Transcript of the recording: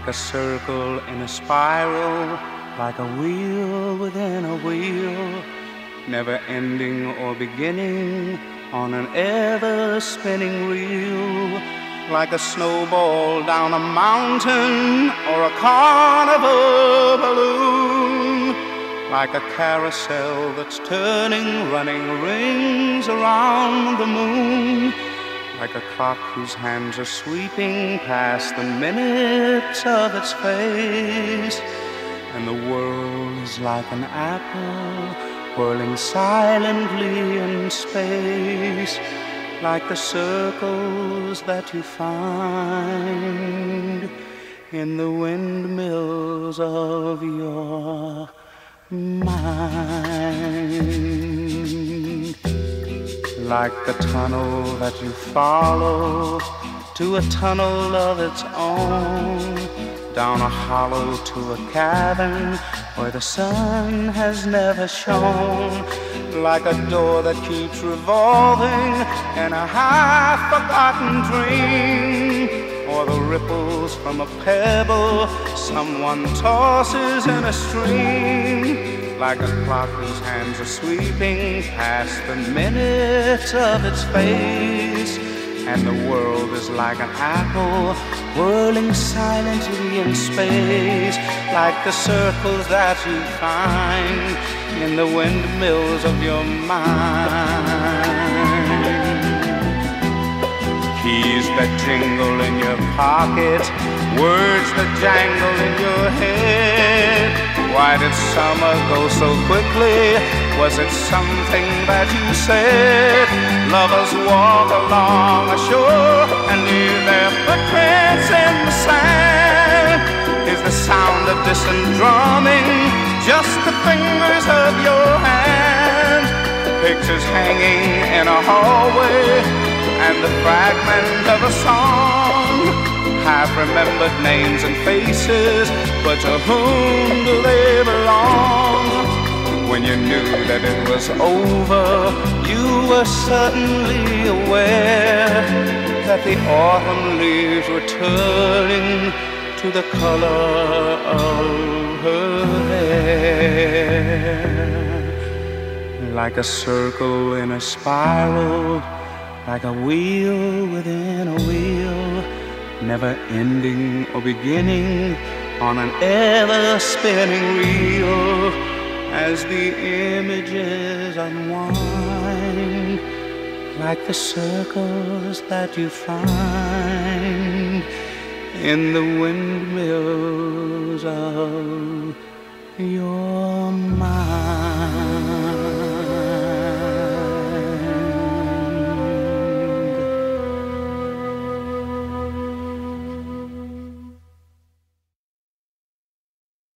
like a circle in a spiral, like a wheel within a wheel, never ending or beginning on an ever-spinning reel, like a snowball down a mountain or a carnival balloon, like a carousel that's turning, running rings around the moon, like a clock whose hands are sweeping past the minutes of its face, and the world is like an apple whirling silently in space, like the circles that you find in the windmills of your mind, like the tunnel that you follow to a tunnel of its own, down a hollow to a cavern where the sun has never shone, like a door that keeps revolving in a half-forgotten dream, or the ripples from a pebble someone tosses in a stream, like a clock whose hands are sweeping past the minutes of its face, and the world is like an apple whirling silently in space, like the circles that you find in the windmills of your mind. Keys that jingle in your pocket, words that jangle in your head. Why did summer go so quickly? Was it something that you said? Lovers walk along a shore and leave their footprints in the sand. Is the sound of distant drumming just the fingers of your hand? Pictures hanging in a hallway and the fragment of a song, half-remembered names and faces, but to whom do they belong? When you knew that it was over, you were certainly aware that the autumn leaves were turning to the color of her hair, like a circle in a spiral, like a wheel within a wheel, never ending or beginning on an ever-spinning reel, as the images unwind, like the circles that you find in the windmill